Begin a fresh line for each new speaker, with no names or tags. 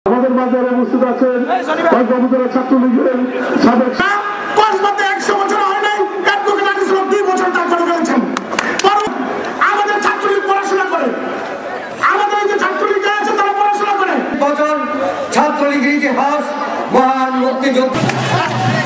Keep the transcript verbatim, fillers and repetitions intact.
আমাদের মাঝে উপস্থিত আছেন কক্সবাজার ছাত্রলীগের সাবেক
কক্সবাজারে একশো বছর হয় নাই, অ্যাডভোকেট আনিস হক দুই বছর তার করে ফেলেছেন। আমাদের ছাত্রলীগ পড়াশোনা করে, আমাদের এই যে ছাত্রলীগ আছে তারা পড়াশোনা করে।
বছর ছাত্রলীগের ইতিহাস মহান মুক্তিযুদ্ধ